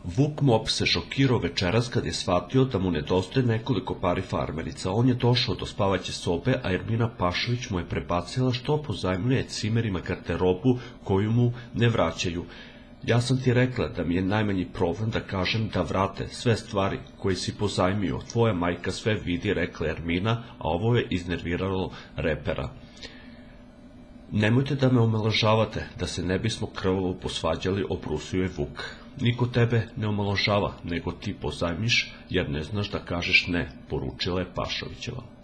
Vuk Mop se šokirao večeras kad je shvatio da mu nedostaje nekoliko pari farmerica. On je došao do spavaće sobe, a Ermina Pašović mu je prebacila što pozajmljuje cimerima garderobu koju mu ne vraćaju. Ja sam ti rekla da mi je najmanji problem da kažem da vrate sve stvari koje si pozajmio. Tvoja majka sve vidi, rekla Ermina, a ovo je iznerviralo repera. Nemojte da me omalovažavate, da se ne bismo krvavo posvađali, obrusio je Vuk. Niko tebe ne omalovažava, nego ti pozajmiš, jer ne znaš da kažeš ne, poručila je Pašovićeva.